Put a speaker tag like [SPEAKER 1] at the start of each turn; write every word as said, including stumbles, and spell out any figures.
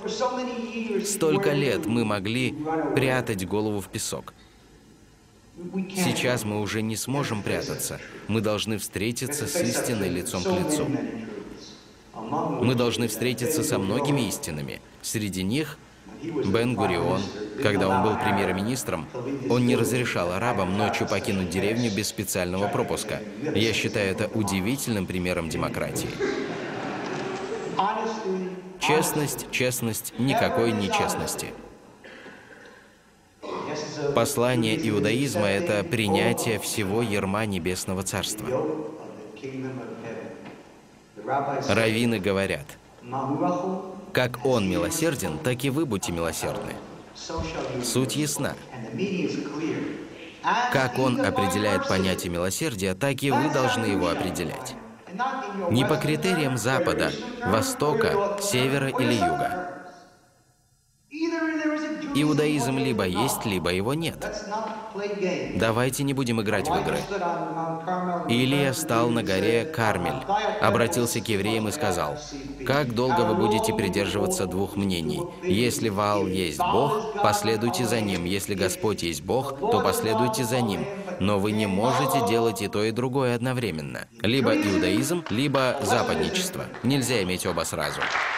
[SPEAKER 1] Столько лет мы могли прятать голову в песок. Сейчас мы уже не сможем прятаться. Мы должны встретиться с истиной лицом к лицу. Мы должны встретиться со многими истинами. Среди них Бен-Гурион, когда он был премьер-министром, он не разрешал арабам ночью покинуть деревню без специального пропуска. Я считаю это удивительным примером демократии. Честность, честность, никакой нечестности. Послание иудаизма – это принятие всего ярма Небесного Царства. Раввины говорят: как Он милосерден, так и вы будьте милосердны. Суть ясна. Как Он определяет понятие милосердия, так и вы должны его определять. Не по критериям Запада, Востока, Севера или Юга. Иудаизм либо есть, либо его нет. Давайте не будем играть в игры. Илия стал на горе Кармель, обратился к евреям и сказал: «Как долго вы будете придерживаться двух мнений? Если Ваал есть Бог, последуйте за ним. Если Господь есть Бог, то последуйте за ним. Но вы не можете делать и то, и другое одновременно. Либо иудаизм, либо западничество. Нельзя иметь оба сразу».